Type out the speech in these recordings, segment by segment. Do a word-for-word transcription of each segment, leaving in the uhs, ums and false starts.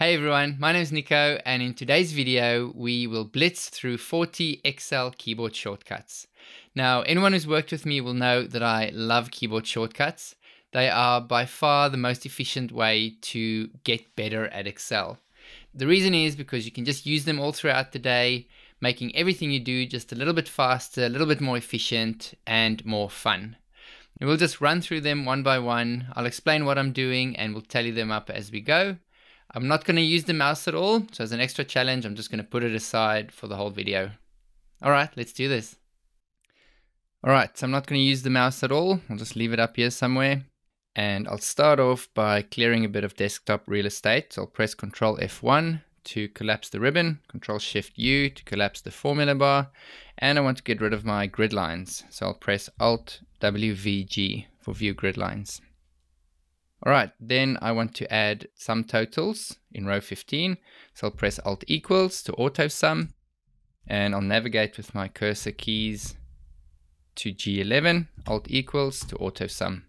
Hey everyone, my name is Nico, and in today's video we will blitz through forty Excel keyboard shortcuts. Now, anyone who's worked with me will know that I love keyboard shortcuts. They are by far the most efficient way to get better at Excel. The reason is because you can just use them all throughout the day, making everything you do just a little bit faster, a little bit more efficient, and more fun. And we'll just run through them one by one. I'll explain what I'm doing and we'll tally them up as we go. I'm not going to use the mouse at all, so as an extra challenge, I'm just going to put it aside for the whole video. Alright, let's do this. Alright, so I'm not going to use the mouse at all. I'll just leave it up here somewhere. And I'll start off by clearing a bit of desktop real estate. So I'll press control F one to collapse the ribbon, control shift U to collapse the formula bar, and I want to get rid of my grid lines. So I'll press alt W V G for view grid lines. Alright, then I want to add sum totals in row fifteen. So I'll press alt equals to auto sum, and I'll navigate with my cursor keys to G eleven, alt equals to auto sum.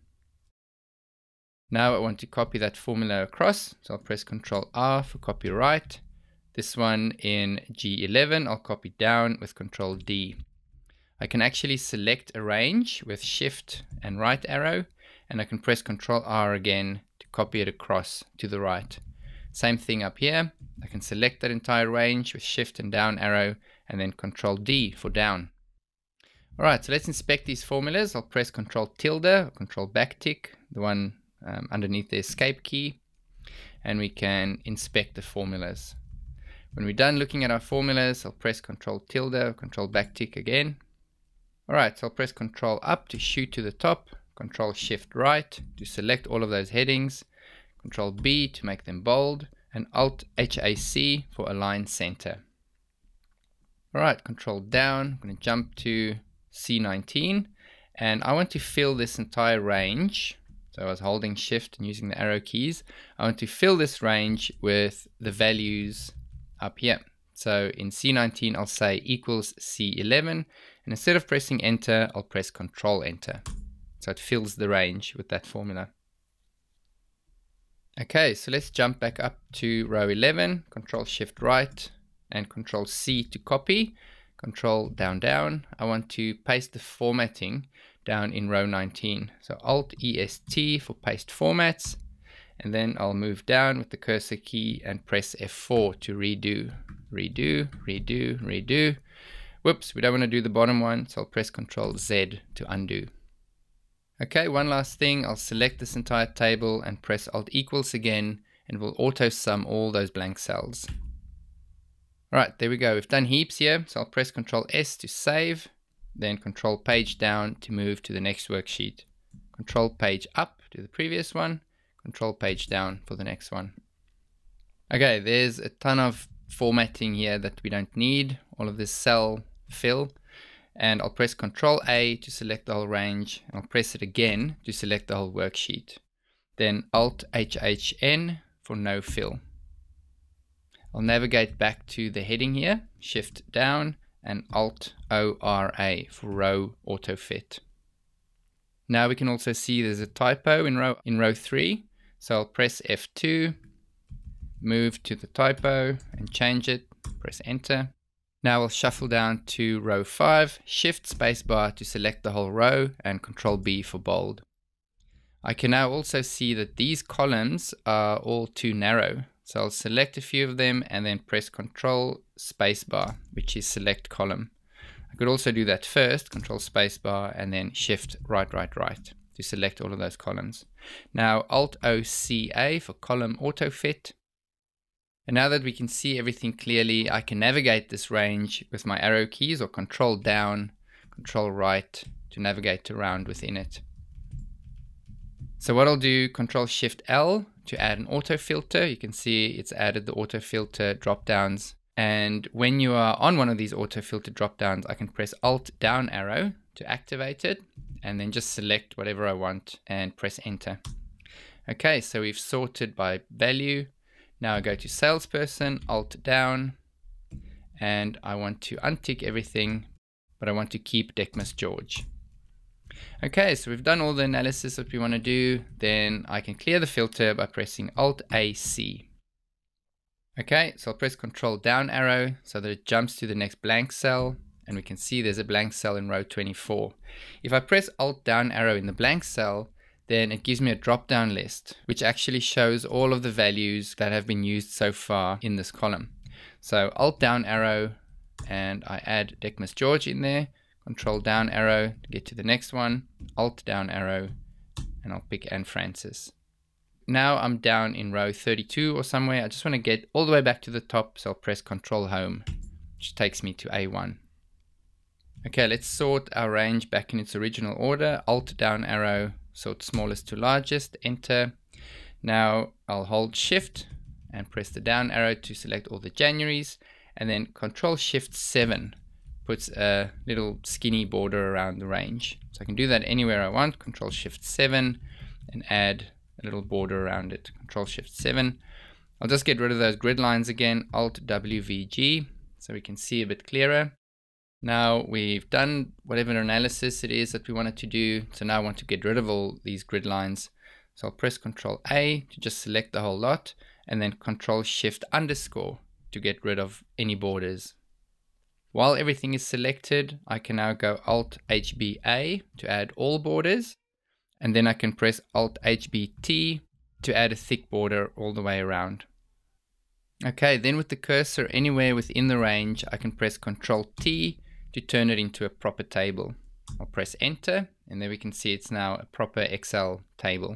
Now I want to copy that formula across, so I'll press control R for copy right. This one in G eleven, I'll copy down with control D. I can actually select a range with shift and right arrow, and I can press control R again to copy it across to the right. Same thing up here. I can select that entire range with shift and down arrow, and then control D for down. Alright, so let's inspect these formulas. I'll press control tilde or control backtick, the one um, underneath the escape key, and we can inspect the formulas. When we're done looking at our formulas, I'll press control tilde or control backtick again. Alright, so I'll press control up to shoot to the top, control shift right to select all of those headings, control B to make them bold, and alt H A C for align center. Alright, control down, I'm going to jump to C nineteen, and I want to fill this entire range. So I was holding shift and using the arrow keys. I want to fill this range with the values up here. So in C nineteen I'll say equals C eleven, and instead of pressing enter I'll press control enter. So it fills the range with that formula. Okay, so let's jump back up to row eleven, control shift right and control C to copy, control down down. I want to paste the formatting down in row nineteen. So alt E S T for paste formats, and then I'll move down with the cursor key and press F four to redo, redo, redo, redo. Whoops, we don't want to do the bottom one, so I'll press control Z to undo. Okay, one last thing, I'll select this entire table and press alt equals again, and we'll auto sum all those blank cells. Alright, there we go, we've done heaps here, so I'll press control S to save, then control page down to move to the next worksheet. Control page up to the previous one, control page down for the next one. Okay, there's a ton of formatting here that we don't need, all of this cell fill. And I'll press control A to select the whole range, and I'll press it again to select the whole worksheet. Then alt H H N for no fill. I'll navigate back to the heading here, shift down, and alt O R A for row auto fit. Now we can also see there's a typo in row in row three, so I'll press F two, move to the typo and change it, press enter. Now I'll shuffle down to row five, shift spacebar to select the whole row, and control B for bold. I can now also see that these columns are all too narrow. So I'll select a few of them and then press control spacebar, which is select column. I could also do that first, control spacebar, and then shift right, right, right to select all of those columns. Now alt O C A for column auto fit. And now that we can see everything clearly, I can navigate this range with my arrow keys or control down, control right to navigate around within it. So what I'll do, control shift L to add an auto filter. You can see it's added the auto filter drop downs. And when you are on one of these auto filter drop downs, I can press alt down arrow to activate it, and then just select whatever I want and press enter. Okay, so we've sorted by value. Now I go to salesperson, alt down, and I want to untick everything, but I want to keep Deckmas George. Okay, so we've done all the analysis that we want to do. Then I can clear the filter by pressing alt A C. Okay, so I'll press Control down arrow so that it jumps to the next blank cell, and we can see there's a blank cell in row twenty-four. If I press Alt down arrow in the blank cell, then it gives me a drop down list, which actually shows all of the values that have been used so far in this column. So Alt down arrow, and I add Deckmas George in there, Control down arrow to get to the next one, Alt down arrow, and I'll pick Anne Francis. Now I'm down in row thirty-two or somewhere. I just want to get all the way back to the top, so I'll press Control Home, which takes me to A one. Okay, let's sort our range back in its original order. Alt down arrow, sort smallest to largest, enter. Now I'll hold Shift and press the down arrow to select all the Januaries, and then Control Shift seven puts a little skinny border around the range. So I can do that anywhere I want. Control Shift seven and add a little border around it. Control Shift seven. I'll just get rid of those grid lines again. Alt W V G so we can see a bit clearer. Now we've done whatever analysis it is that we wanted to do. So now I want to get rid of all these grid lines. So I'll press Control A to just select the whole lot, and then Control Shift underscore to get rid of any borders. While everything is selected, I can now go Alt H B A to add all borders. And then I can press Alt H B T to add a thick border all the way around. Okay, then with the cursor anywhere within the range, I can press Control T to turn it into a proper table. I'll press Enter, and there we can see it's now a proper Excel table.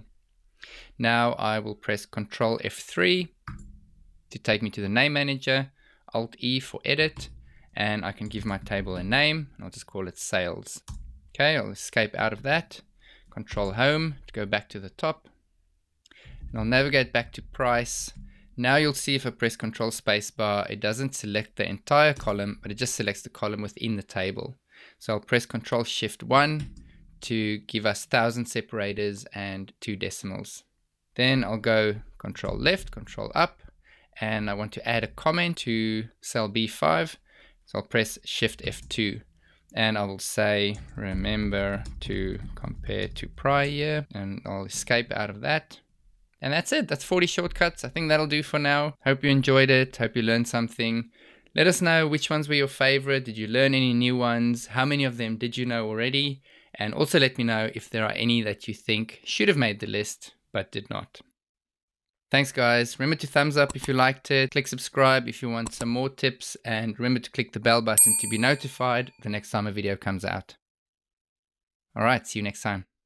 Now I will press Control F three to take me to the name manager, Alt E for edit, and I can give my table a name, and I'll just call it sales. Okay, I'll escape out of that. Control Home to go back to the top, and I'll navigate back to price. Now you'll see if I press Control Spacebar, it doesn't select the entire column, but it just selects the column within the table. So I'll press Control Shift one to give us thousand separators and two decimals. Then I'll go Control Left, Control Up, and I want to add a comment to cell B five. So I'll press Shift F two. And I will say, remember to compare to prior year, and I'll escape out of that. And that's it. That's forty shortcuts. I think that'll do for now. Hope you enjoyed it. Hope you learned something. Let us know which ones were your favorite. Did you learn any new ones? How many of them did you know already? And also let me know if there are any that you think should have made the list, but did not. Thanks guys. Remember to thumbs up if you liked it. Click subscribe if you want some more tips, and remember to click the bell button to be notified the next time a video comes out. Alright, see you next time.